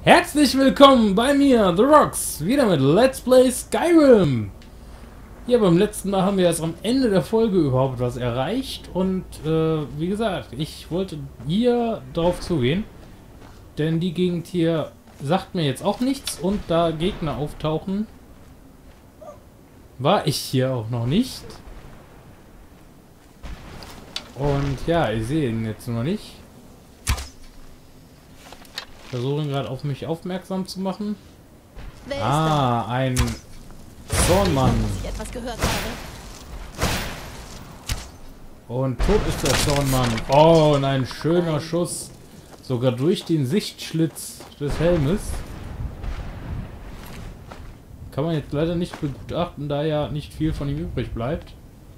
Herzlich willkommen bei mir, The Rocks, wieder mit Let's Play Skyrim. Ja, beim letzten Mal haben wir erst am Ende der Folge überhaupt was erreicht und wie gesagt, ich wollte hier drauf zugehen, denn die Gegend hier sagt mir jetzt auch nichts und da Gegner auftauchen, war ich hier auch noch nicht. Und ja, ich sehe ihn jetzt noch nicht. Versuchen gerade auf mich aufmerksam zu machen. Wer ist da? Ein Zornmann. Ich etwas gehört habe. Und tot ist der Zornmann. Oh, und ein schöner Schuss. Sogar durch den Sichtschlitz des Helmes. Kann man jetzt leider nicht begutachten, da ja nicht viel von ihm übrig bleibt.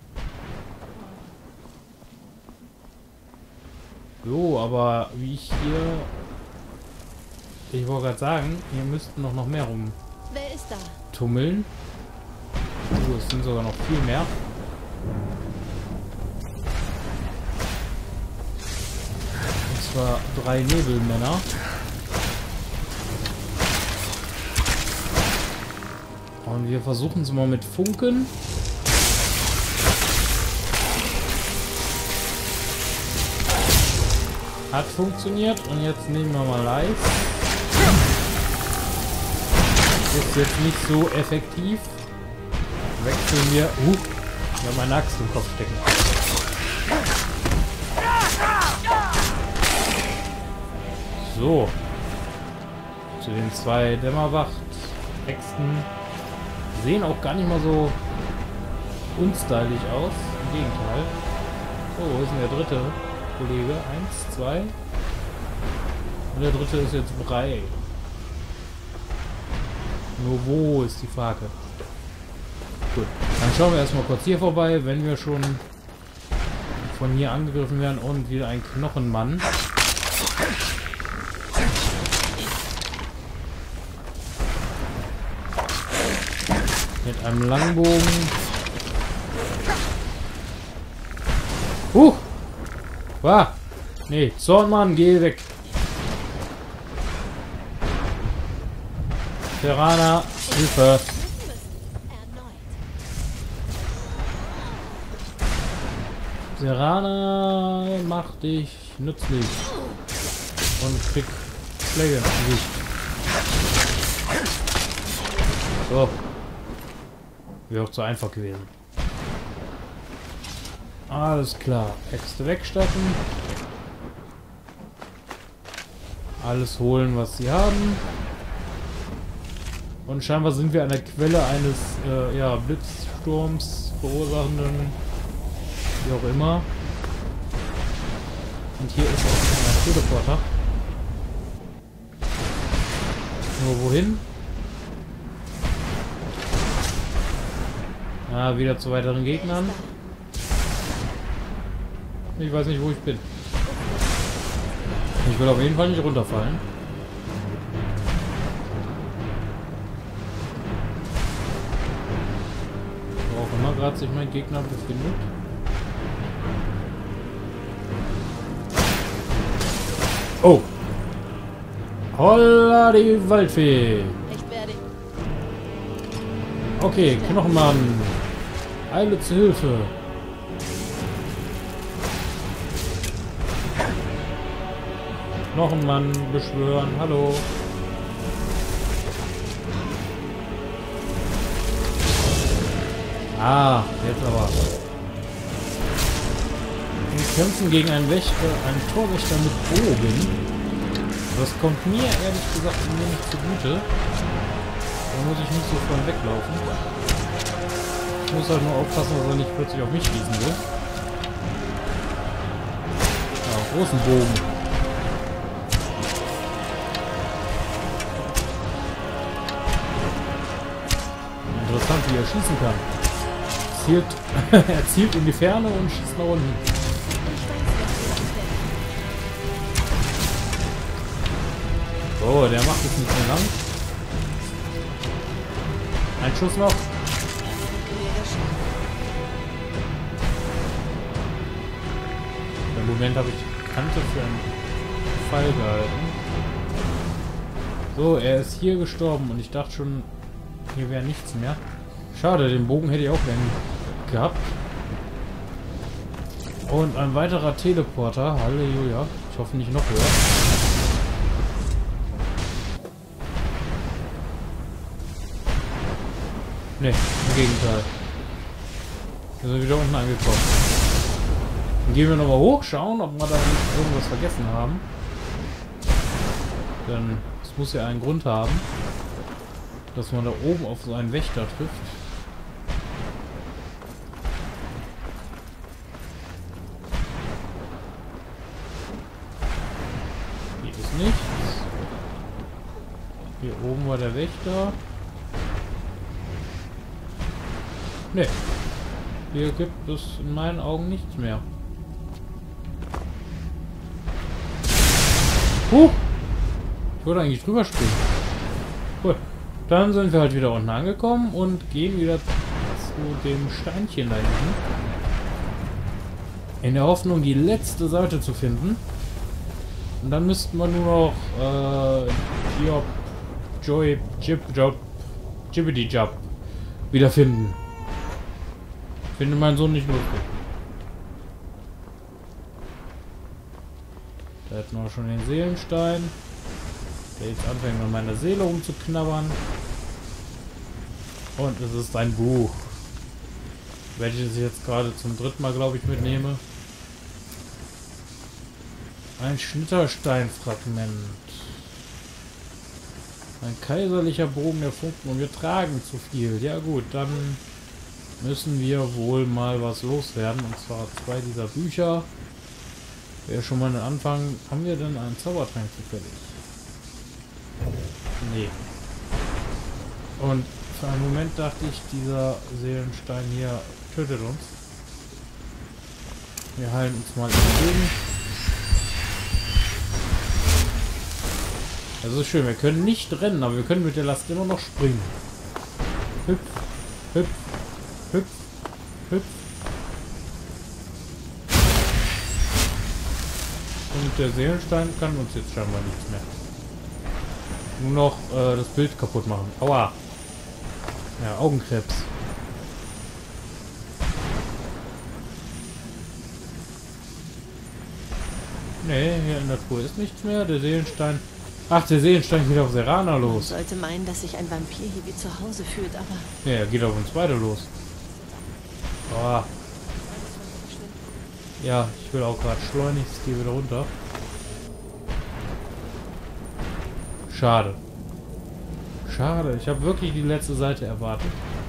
So, aber wie ich hier... Ich wollte gerade sagen, hier müssten noch mehr Wer ist da? rumtummeln. So, es sind sogar noch viel mehr. Und zwar 3 Nebelmänner. Und wir versuchen es mal mit Funken. Hat funktioniert und jetzt nehmen wir mal live. Ist jetzt nicht so effektiv. Wechseln wir. Wir haben eine Axt im Kopf stecken. So. Zu den 2 Dämmerwacht-Äxten. Sehen auch gar nicht mal so unstylisch aus. Im Gegenteil. Oh, wo ist denn der dritte Kollege? 1, 2. Und der dritte ist jetzt frei. Nur wo ist die Frage? Gut, dann schauen wir erstmal kurz hier vorbei, wenn wir schon von hier angegriffen werden und wieder ein Knochenmann. Mit einem Langbogen. Nee, Zornmann, geh weg. Terraner, Hilfe. Serana, mach dich nützlich. Und krieg Schläge ins Gesicht. So. Wäre auch zu einfach gewesen. Alles klar. Äxte wegstatten. Alles holen, was sie haben. Und scheinbar sind wir an der Quelle eines Blitzsturms verursachenden, wie auch immer. Und hier ist auch ein Teleporter. Nur wohin? Wieder zu weiteren Gegnern. Ich weiß nicht, wo ich bin. Ich will auf jeden Fall nicht runterfallen. Wo auch immer gerade sich mein Gegner befindet. Oh! Holla die Waldfee! Ich werde... Okay, Knochenmann! Eile zu Hilfe! Knochenmann beschwören, hallo! Jetzt aber. Wir kämpfen gegen einen Wächter, einen Torwächter mit Bogen. Das kommt mir ehrlich gesagt mir nicht zugute. Da muss ich nicht so von weglaufen. Ich muss halt nur aufpassen, dass er nicht plötzlich auf mich schießen will. Ja, großen Bogen. Interessant, wie er schießen kann. Er zielt in die Ferne und schießt nach unten. Oh, der macht es nicht mehr lang. Ein Schuss noch. Im Moment habe ich Kante für einen Fall gehalten. So, er ist hier gestorben und ich dachte schon, hier wäre nichts mehr. Schade, den Bogen hätte ich auch gerne gehabt. Und ein weiterer Teleporter. Halleluja. Ich hoffe nicht noch höher. Ne, im Gegenteil. Wir sind wieder unten angekommen. Dann gehen wir nochmal hoch, schauen, ob wir da nicht irgendwas vergessen haben. Denn es muss ja einen Grund haben, dass man da oben auf so einen Wächter trifft. Hier ist nichts. Hier oben war der Wächter. Ne. Hier gibt es in meinen Augen nichts mehr. Ich wollte eigentlich drüber springen. Gut. Dann sind wir halt wieder unten angekommen und gehen wieder zu dem Steinchen da hinten. In der Hoffnung, die letzte Seite zu finden. Und dann müssten wir nur noch Jibbity Job wiederfinden. Finde meinen Sohn nicht lustig. Da hätten wir schon den Seelenstein, der jetzt anfängt an meiner Seele rumzuknabbern. Und es ist ein Buch, welches ich jetzt gerade zum dritten Mal, glaube ich, mitnehme. Ein Schnittersteinfragment. Ein kaiserlicher Bogen der Funken und wir tragen zu viel. Ja gut, dann müssen wir wohl mal was loswerden. Und zwar 2 dieser Bücher. Wäre schon mal ein Anfang. Haben wir denn einen Zaubertrank zufällig? Nee. Und für einen Moment dachte ich, dieser Seelenstein hier tötet uns. Wir heilen uns mal entgegen. Das ist schön, wir können nicht rennen, aber wir können mit der Last immer noch springen. Hüpf, hüpf, hüpf, hüpf. Und der Seelenstein kann uns jetzt scheinbar nichts mehr. Nur noch das Bild kaputt machen. Aua. Ja, Augenkrebs. Nee, hier in der Truhe ist nichts mehr. Der Seelenstein... Ach, der Seelenstein geht auf Serana los. Man sollte meinen, dass sich ein Vampir hier wie zu Hause fühlt, aber... Ja, er geht auf uns beide los. Oh. Ja, ich will auch gerade schleunigst hier wieder runter. Schade. Schade, ich habe wirklich die letzte Seite erwartet.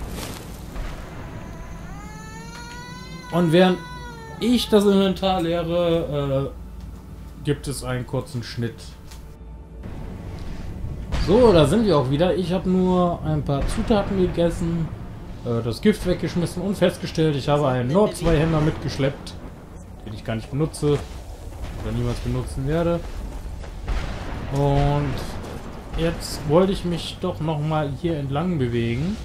Und während ich das Inventar leere, gibt es einen kurzen Schnitt. So, da sind wir auch wieder. Ich habe nur ein paar Zutaten gegessen, das Gift weggeschmissen und festgestellt, ich habe einen Nord-2-Händer mitgeschleppt, den ich gar nicht benutze oder niemals benutzen werde. Und jetzt wollte ich mich doch noch mal hier entlang bewegen,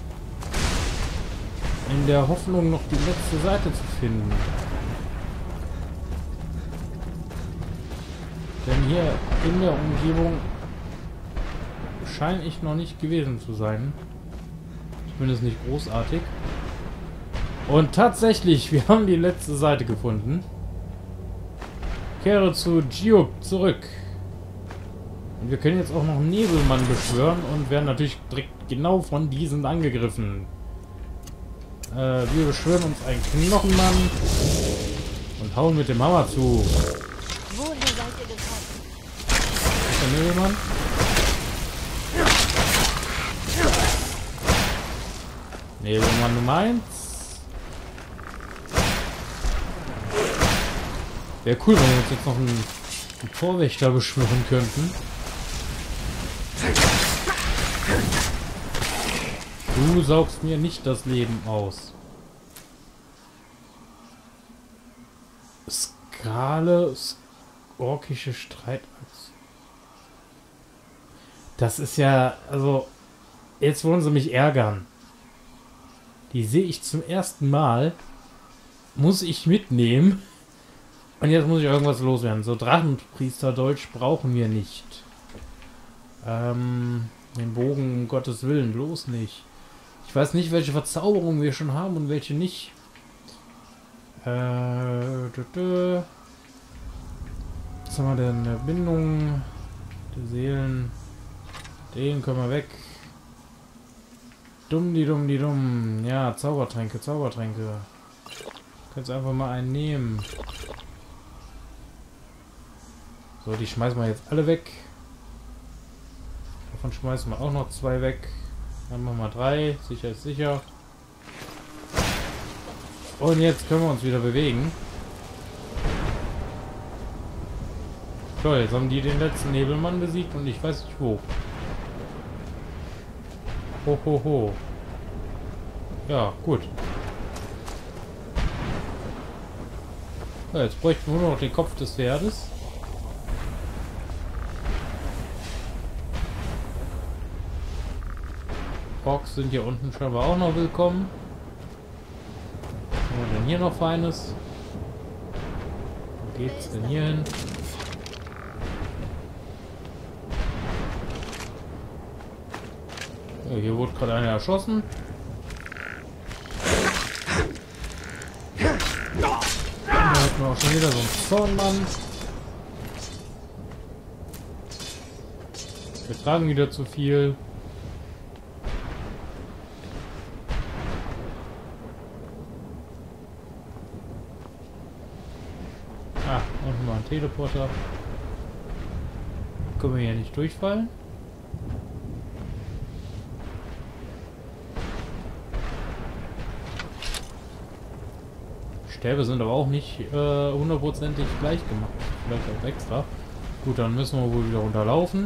in der Hoffnung, noch die letzte Seite zu finden. Denn hier in der Umgebung scheine ich noch nicht gewesen zu sein. Zumindest nicht großartig. Und tatsächlich, wir haben die letzte Seite gefunden. Kehre zu Giub zurück. Und wir können jetzt auch noch einen Nebelmann beschwören und werden natürlich direkt genau von diesen angegriffen. Wir beschwören uns einen Knochenmann und hauen mit dem Hammer zu. Woher seid ihr gekommen? Ist der Nebelmann? Nebelmann Nummer 1. Wäre cool, wenn wir uns jetzt noch einen Torwächter beschwören könnten. Du saugst mir nicht das Leben aus. Skale, orkische Streitachse. Das ist ja, also, jetzt wollen sie mich ärgern. Die sehe ich zum ersten Mal. Muss ich mitnehmen. Und jetzt muss ich irgendwas loswerden. So Drachenpriester Deutsch brauchen wir nicht. Den Bogen, um Gottes Willen, bloß nicht. Ich weiß nicht, welche Verzauberungen wir schon haben und welche nicht. Was haben wir denn? Eine Bindung der Seelen. Den können wir weg. Dumm, die dumm, die dumm. Ja, Zaubertränke, Zaubertränke. Kannst einfach mal einen nehmen. So, die schmeißen wir jetzt alle weg. Davon schmeißen wir auch noch 2 weg. Dann machen wir 3. Sicher ist sicher. Und jetzt können wir uns wieder bewegen. So, jetzt haben die den letzten Nebelmann besiegt und ich weiß nicht wo. Ho, ho, ho. Ja, gut. Ja, jetzt bräuchten wir nur noch den Kopf des Pferdes. Orks sind hier unten scheinbar auch noch willkommen. Was haben wir denn hier noch Feines? Wo geht's denn hier hin? Ja, hier wurde gerade einer erschossen. Da hätten wir auch schon wieder so einen Zornmann. Wir tragen wieder zu viel. Unten mal ein Teleporter. Können wir hier nicht durchfallen? Stäbe sind aber auch nicht hundertprozentig gleich gemacht. Vielleicht auch extra. Gut, dann müssen wir wohl wieder runterlaufen.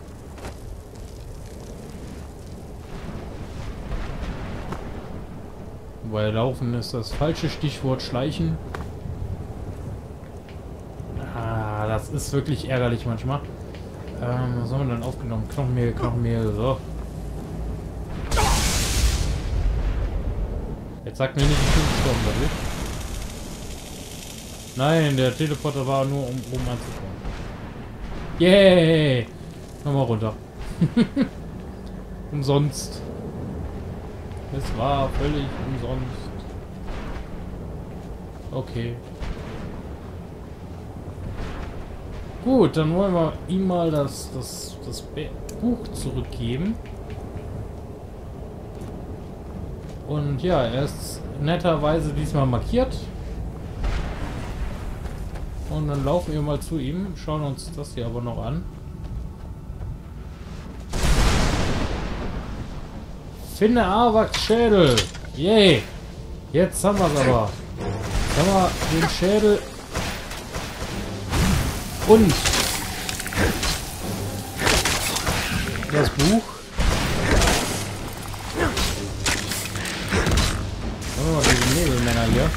Wobei laufen ist das falsche Stichwort, schleichen. Das ist wirklich ärgerlich manchmal. Was haben wir dann aufgenommen? Knochenmehl, Knochenmehl, so. Jetzt sagt mir nicht, ich bin gestorben dadurch. Nein, der Teleporter war nur, um oben anzukommen. Yay! Nochmal runter. Umsonst. Es war völlig umsonst. Okay. Gut, dann wollen wir ihm mal das Buch zurückgeben. Und ja, er ist netterweise diesmal markiert. Und dann laufen wir mal zu ihm, schauen uns das hier aber noch an. Finde Arwaks Schädel. Yay. Jetzt haben wir es aber. Jetzt haben wir den Schädel. Und das Buch. Oh, diese Nebelmänner hier.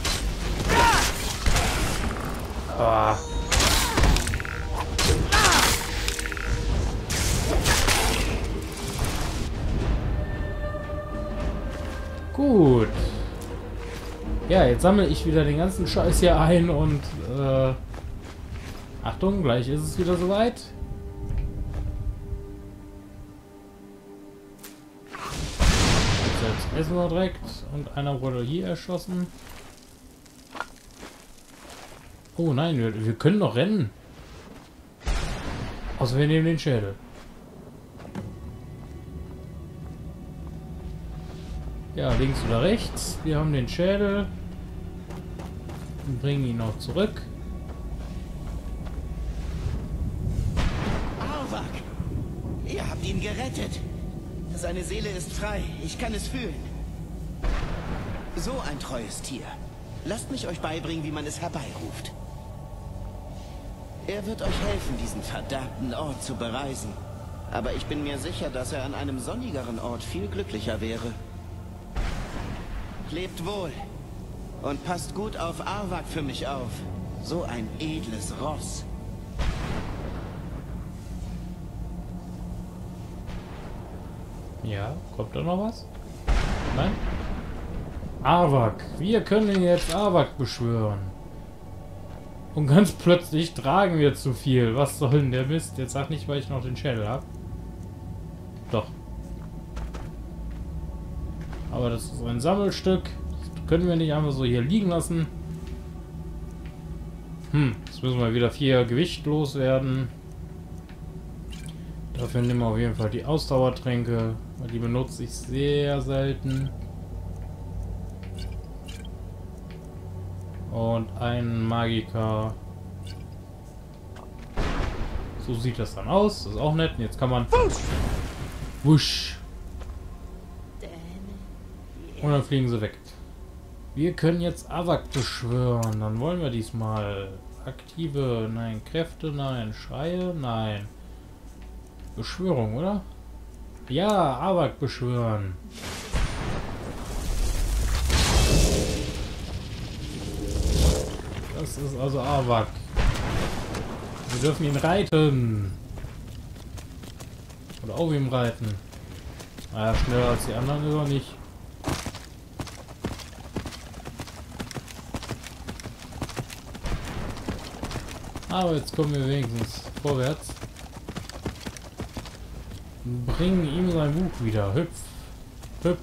Ah. Gut. Ja, jetzt sammle ich wieder den ganzen Scheiß hier ein und Achtung, gleich ist es wieder soweit. Jetzt essen wir direkt und einer wurde hier erschossen. Oh nein, wir können noch rennen. Außer wir nehmen den Schädel. Ja, links oder rechts. Wir haben den Schädel. Und bringen ihn noch zurück. Ihr habt ihn gerettet. Seine Seele ist frei. Ich kann es fühlen. So ein treues Tier. Lasst mich euch beibringen, wie man es herbeiruft. Er wird euch helfen, diesen verdammten Ort zu bereisen. Aber ich bin mir sicher, dass er an einem sonnigeren Ort viel glücklicher wäre. Lebt wohl. Und passt gut auf Arwak für mich auf. So ein edles Ross. Ja, kommt da noch was? Nein? Arwak. Wir können jetzt Arwak beschwören. Und ganz plötzlich tragen wir zu viel. Was soll denn der Mist? Jetzt sag nicht, weil ich noch den Schädel habe. Doch. Aber das ist ein Sammelstück. Das können wir nicht einfach so hier liegen lassen. Jetzt müssen wir wieder 4 Gewicht loswerden. Dafür nehmen wir auf jeden Fall die Ausdauertränke, weil die benutze ich sehr selten. Und einen Magiker. So sieht das dann aus. Das ist auch nett. Und jetzt kann man... Wusch. Und dann fliegen sie weg. Wir können jetzt Avak beschwören. Dann wollen wir diesmal aktive... Nein, Kräfte, nein. Schreie, nein. Beschwörung, oder? Ja, Avak beschwören. Das ist also Avak. Wir dürfen ihn reiten. Oder auf ihm reiten. Naja, schneller als die anderen ist er nicht. Aber jetzt kommen wir wenigstens vorwärts. Bringen ihm sein Buch wieder. Hüpf. Hüpf.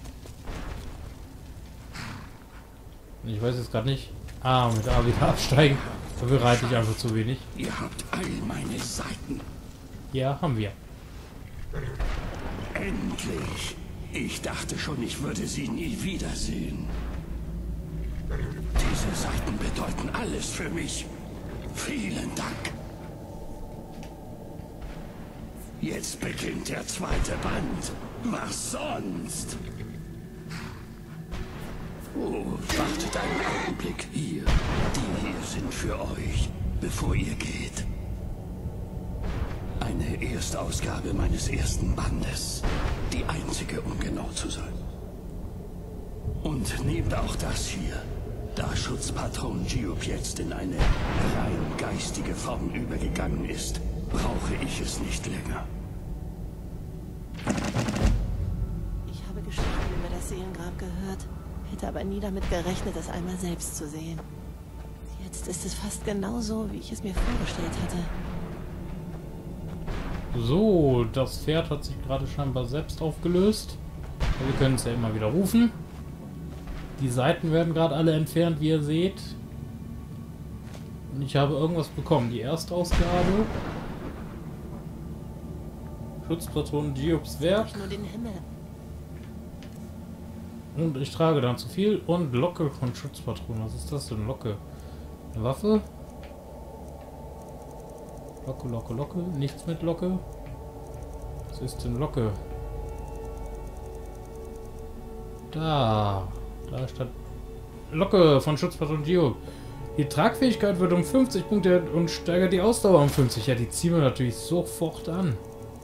Ich weiß jetzt gerade nicht. Mit A wieder absteigen. Dafür reite ich einfach zu wenig. Ihr habt all meine Seiten. Ja, haben wir. Endlich. Ich dachte schon, ich würde sie nie wiedersehen. Diese Seiten bedeuten alles für mich. Vielen Dank. Jetzt beginnt der zweite Band. Was sonst? Oh, wartet einen Augenblick hier. Die hier sind für euch, bevor ihr geht. Eine Erstausgabe meines ersten Bandes. Die einzige, um genau zu sein. Und nehmt auch das hier. Da Schutzpatron Giub jetzt in eine rein geistige Form übergegangen ist, brauche ich es nicht länger. Ich habe Geschichten über das Seelengrab gehört, hätte aber nie damit gerechnet, es einmal selbst zu sehen. Jetzt ist es fast genauso, wie ich es mir vorgestellt hatte. So, das Pferd hat sich gerade scheinbar selbst aufgelöst. Wir können es ja immer wieder rufen. Die Seiten werden gerade alle entfernt, wie ihr seht. Und ich habe irgendwas bekommen. Die erste Ausgabe. Schutzpatron Giobs Werk. Nur den Himmel. Und ich trage dann zu viel. Und Locke von Schutzpatron. Was ist das denn? Locke. Eine Waffe? Locke, Locke, Locke. Nichts mit Locke. Was ist denn Locke? Da. Da stand Locke von Schutzpatron Gio. Die Tragfähigkeit wird um 50 Punkte und steigert die Ausdauer um 50. Ja, die ziehen wir natürlich sofort an.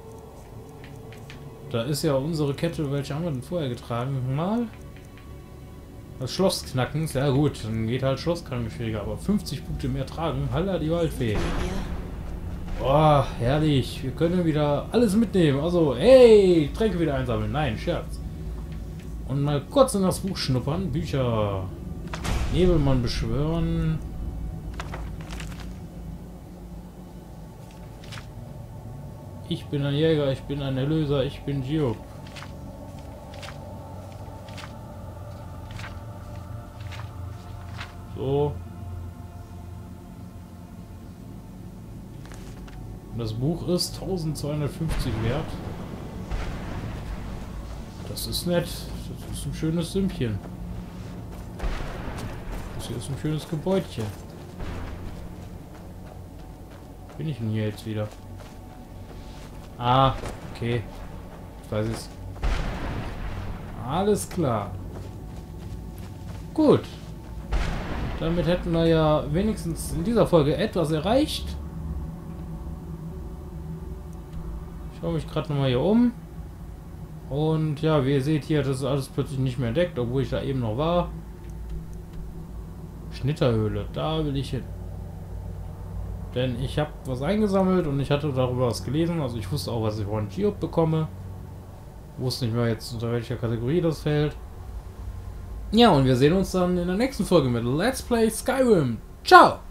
Da ist ja unsere Kette. Welche haben wir denn vorher getragen? Mal. Das Schloss knacken. Ja gut, dann geht halt Schlossknacken schwieriger. Aber 50 Punkte mehr tragen. Halla die Waldfee. Oh, herrlich. Wir können wieder alles mitnehmen. Also, hey, Tränke wieder einsammeln. Nein, Scherz. Und mal kurz in das Buch schnuppern. Bücher. Nebelmann beschwören. Ich bin ein Jäger, ich bin ein Erlöser, ich bin Gio. So. Und das Buch ist 1250 wert. Das ist nett. Das ist ein schönes Sümmchen. Das hier ist ein schönes Gebäudchen. Bin ich denn hier jetzt wieder? Ah, okay. Ich weiß es. Alles klar. Gut. Damit hätten wir ja wenigstens in dieser Folge etwas erreicht. Ich schaue mich gerade nochmal hier um. Und ja, wie ihr seht hier, das ist alles plötzlich nicht mehr entdeckt, obwohl ich da eben noch war. Schnitterhöhle, da will ich hin. Denn ich habe was eingesammelt und ich hatte darüber was gelesen. Also ich wusste auch, was ich von Giob bekomme. Wusste nicht mehr jetzt, unter welcher Kategorie das fällt. Ja, und wir sehen uns dann in der nächsten Folge mit Let's Play Skyrim. Ciao!